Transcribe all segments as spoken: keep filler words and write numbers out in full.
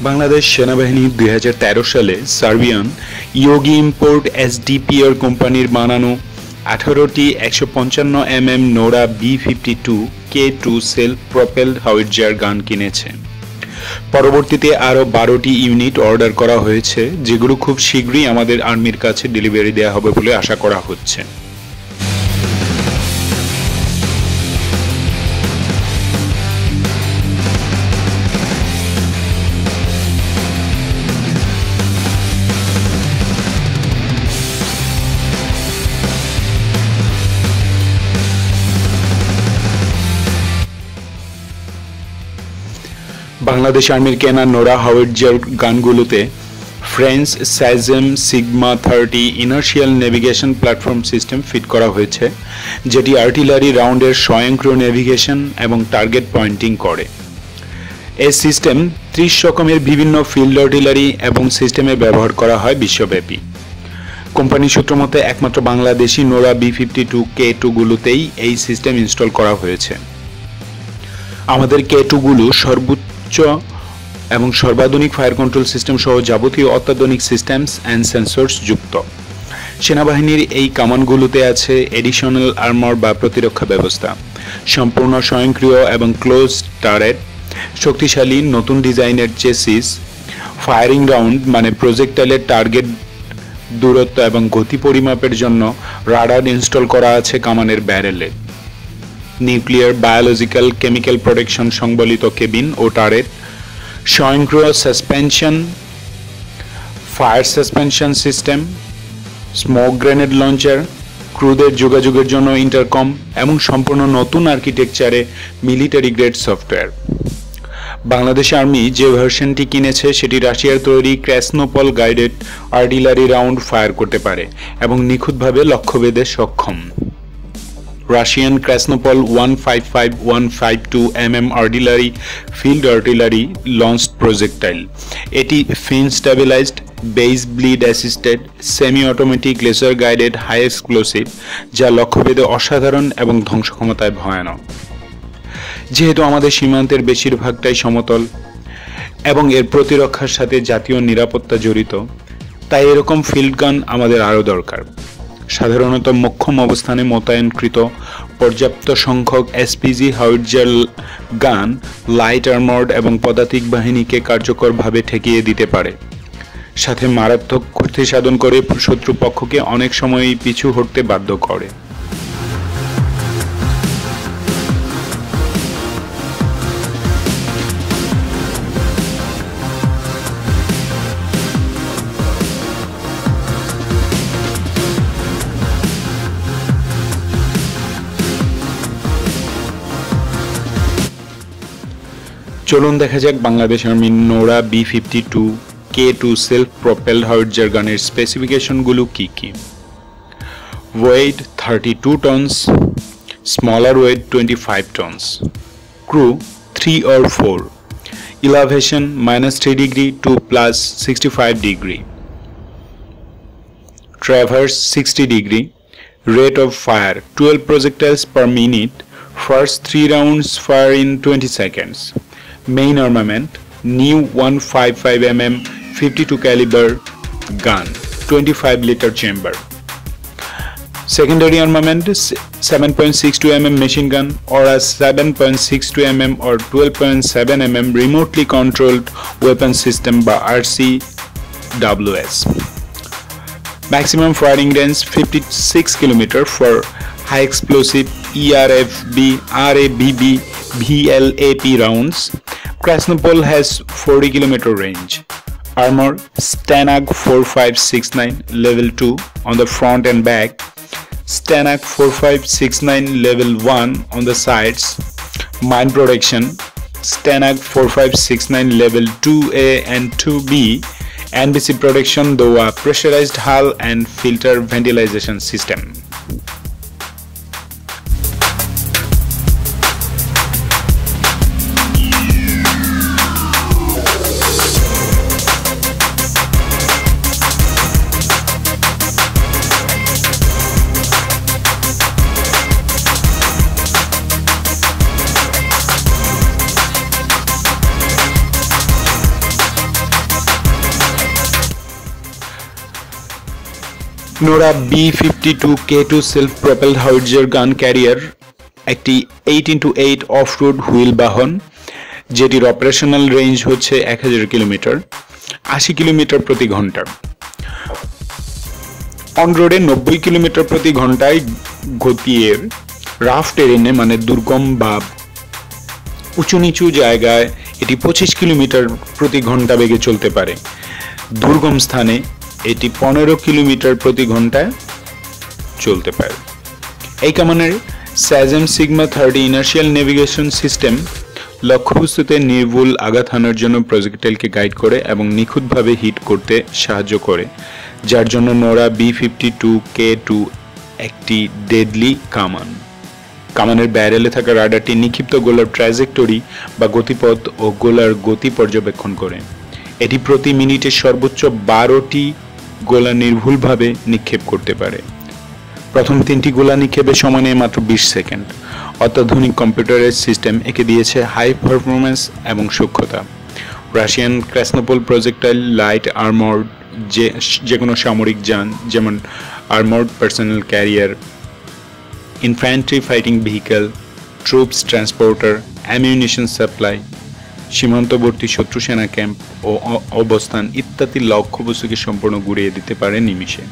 বাংলাদেশ সেনাবাহিনী দুই হাজার তেরো সালে সার্বিয়ান ইয়োগিইম্পোর্ট এসডিপিআর কোম্পানির বানানো আঠারোটি একশো পঞ্চান্ন MM Nora B fifty two K two self propelled howitzer gun কিনেছে। পরবর্তীতে আরও বারোটি ইউনিট অর্ডার করা হয়েছে, যেগুলো খুব শীঘ্রই আমাদের আর্মির কাছে ডেলিভারি দেওয়া হবে বলে আশা করা হচ্ছে। বাংলাদেশ আর্মির কেনা নোরা হাউইটজার গানগুলোতে French Sagem Sigma thirty inertial navigation platform system fit করা হয়েছে, যেটি আর্টিলারি রাউন্ডের স্বয়ংক্রিয় নেভিগেশন এবং টার্গেট পয়েন্টিং করে। এই সিস্টেম ত্রিশ রকমের বিভিন্ন ফিল্ড আর্টিলারি এবং সিস্টেমে ব্যবহার করা হয় বিশ্বব্যাপী। কোম্পানি সূত্র মতে একমাত্র Bangladeshi Nora B fifty two K two গুলোতেই এই সিস্টেম ইনস্টল করা হয়েছে। আমাদের কে টু গুলো সর্বোচ্চ এবং সর্বাধুনিক ফায়ার কন্ট্রোল সিস্টেম সহ যাবতীয় অত্যাধুনিক সিস্টেমস অ্যান্ড সেন্সরস যুক্ত। সেনাবাহিনীর এই কামানগুলোতে আছে এডিশনাল আর্মর বা প্রতিরক্ষা ব্যবস্থা, সম্পূর্ণ স্বয়ংক্রিয় এবং ক্লোজ টারেট, শক্তিশালী নতুন ডিজাইনের চেসিস, ফায়ারিং রাউন্ড মানে প্রজেক্টাইলের টার্গেট দূরত্ব এবং গতি পরিমাপের জন্য রাডার ইনস্টল করা আছে কামানের ব্যারেলে, নিউক্লিয়ার, বায়োলজিক্যাল, কেমিক্যাল প্রোটেকশন সংবলিত কেবিন ও টারেট, স্বয়ংক্রিয় suspension, fire suspension system, smoke grenade launcher, ক্রুদের যোগাযোগের জন্য ইন্টারকম এবং সম্পূর্ণ নতুন আর্কিটেকচারে military grade software. Bangladesh army যে ভার্সনটি কিনেছে সেটি রাশিয়ার তৈরি Krasnopol guided artillery round fire করতে পারে এবং নিখুঁতভাবে লক্ষ্যভেদে সক্ষম। Russian Krasnopol one five five one five two millimeter artillery field artillery launched projectile. এটি fin stabilized, base bleed assisted, semi-automatic laser guided high explosive, যা লক্ষ্যভেদে অসাধারণ এবং ধ্বংস ক্ষমতায় ভয়ানক। যেহেতু আমাদের সীমান্তের বেশিরভাগটাই সমতল এবং এর প্রতিরক্ষার সাথে জাতীয় নিরাপত্তা জড়িত, তাই এরকম ফিল্ড গান আমাদের আরও দরকার। সাধারণত মোক্ষম অবস্থানে মোতায়েনকৃত পর্যাপ্ত সংখ্যক SPG howitzer gun light armoured এবং পদাতিক বাহিনীকে কার্যকরভাবে ঠেকিয়ে দিতে পারে, সাথে মারাত্মক ক্ষতি সাধন করে শত্রুপক্ষকে অনেক সময়ই পিছু হটতে বাধ্য করে। চলুন দেখা যাক বাংলাদেশ আর্মির Nora B fifty two K two self propelled howitzer গানের স্পেসিফিকেশনগুলো কি কি। Weight thirty two tons, smaller weight twenty five tons, crew three or four, elevation minus three degree to plus sixty-five degree, traverse sixty degree, rate of fire twelve projectiles per minute, first three rounds fire in twenty seconds. Main armament new one fifty-five millimeter fifty-two caliber gun, twenty-five liter chamber. Secondary armament seven point six two millimeter machine gun or a seven point six two millimeter or twelve point seven millimeter remotely controlled weapon system by R C W S. Maximum firing range fifty-six kilometers for high explosive E R F B, R A B B, V L A P rounds. Krasnopol has forty kilometer range. Armor Stanag four five six nine level two on the front and back, Stanag four five six nine level one on the sides. Mine protection Stanag four five six nine level two A and two B. N B C protection though a pressurized hull and filter ventilation system. Nora B fifty-two K two Self-Propelled Howitzer Gun Carrier একটি eight into eight off road wheel বাহন, যেটির operational range হচ্ছে এক হাজার kilometre, আশি kilometre প্রতি ঘন্টা। On রোডে নব্বই কিলোমিটার প্রতি ঘন্টায় গতির রাফ টেরেনে মানে দুর্গম বা উঁচু নিচু জায়গায় এটি পঁচিশ কিলোমিটার প্রতি ঘন্টা বেগে চলতে পারে। দুর্গম স্থানে এটি পনেরো কিলোমিটার প্রতি ঘন্টায় চলতে পারে। এই কামানের Sagem Sigma thirty inertial navigation system লক্ষ্যবস্তুতে নির্ভুল আঘাত হানার জন্য প্রজেক্টাইলকে গাইড করে এবং নিখুঁতভাবে হিট করতে সাহায্য করে, যার জন্য Nora B fifty two K two একটি ডেডলি কামান। কামানের ব্যারেলে থাকা রাডারটি নিক্ষিপ্ত গোলার ট্র্যাজেক্টরি বা গতিপথ ও গোলার গতি পর্যবেক্ষণ করে। এটি প্রতি মিনিটে সর্বোচ্চ বারোটি গোলা নির্ভুলভাবে নিক্ষেপ করতে পারে। প্রথম তিনটি গোলা নিক্ষেপের সময় নেয় মাত্র বিশ সেকেন্ড। অত্যাধুনিক কম্পিউটারের সিস্টেম একে দিয়েছে হাই পারফরমেন্স এবং সূক্ষ্মতা। Russian Krasnopol projectile light armoured যে যে কোনো সামরিক যান, যেমন armoured personnel carrier, infantry fighting vehicle, troops transporter, ammunition supply, সীমান্তবর্তী শত্রু সেনা ক্যাম্প ও অবস্থান ইত্যাদি লক্ষ্যবস্তুকে সম্পূর্ণ গুড়িয়ে দিতে পারে নিমিষে।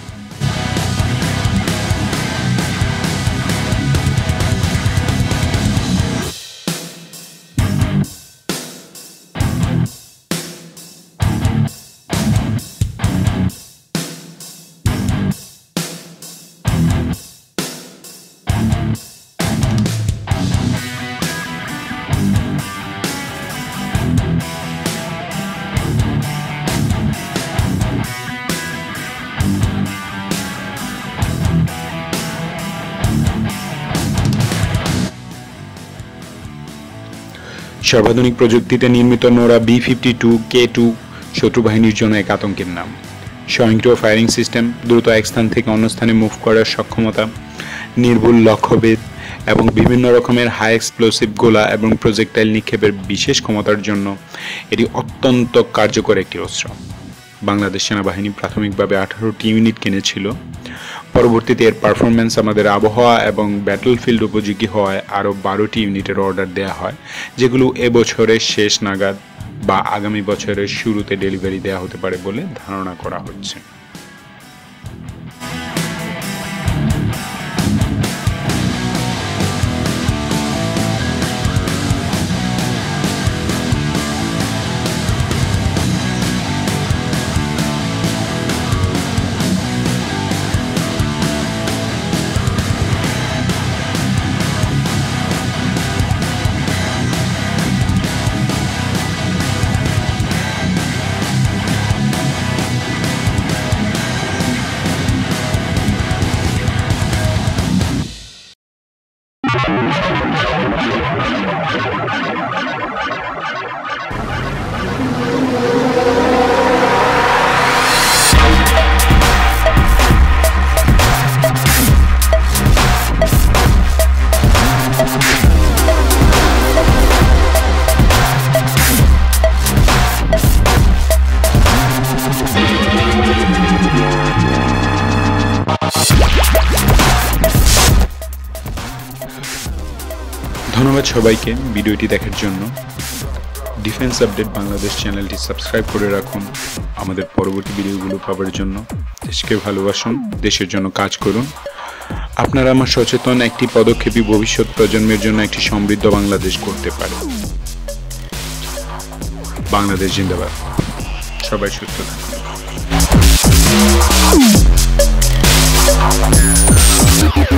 সর্বাধুনিক প্রযুক্তিতে নির্মিত Nora B fifty two K two শত্রু বাহিনীর জন্য এক আতঙ্কের নাম। স্বয়ংক্রিয় ফায়ারিং সিস্টেম, দ্রুত এক স্থান থেকে অন্য স্থানে মুভ করার সক্ষমতা, নির্ভুল লক্ষ্যভেদ এবং বিভিন্ন রকমের হাই এক্সপ্লোসিভ গোলা এবং প্রজেক্টাইল নিক্ষেপের বিশেষ ক্ষমতার জন্য এটি অত্যন্ত কার্যকর একটি অস্ত্র। বাংলাদেশ সেনাবাহিনী প্রাথমিকভাবে আঠারোটি ইউনিট কিনেছিল। পরবর্তীতে এর পারফরমেন্স আমাদের আবহাওয়া এবং ব্যাটলফিল্ড উপযোগী হওয়ায় আরও বারোটি ইউনিটের অর্ডার দেওয়া হয়, যেগুলো এবছরের শেষ নাগাদ বা আগামী বছরের শুরুতে ডেলিভারি দেওয়া হতে পারে বলে ধারণা করা হচ্ছে। ধন্যবাদ সবাইকে ভিডিওটি দেখার জন্য। ডিফেন্স আপডেট বাংলাদেশ চ্যানেলটি সাবস্ক্রাইব করে রাখুন আমাদের পরবর্তী ভিডিওগুলো পাওয়ার জন্য। দেশকে ভালোবাসুন, দেশের জন্য কাজ করুন। আপনারা আমার সচেতন একটি পদক্ষেপই ভবিষ্যৎ প্রজন্মের জন্য একটি সমৃদ্ধ বাংলাদেশ করতে পারে। বাংলাদেশ জিন্দাবাদ। সবাই সুস্থ থাকুন।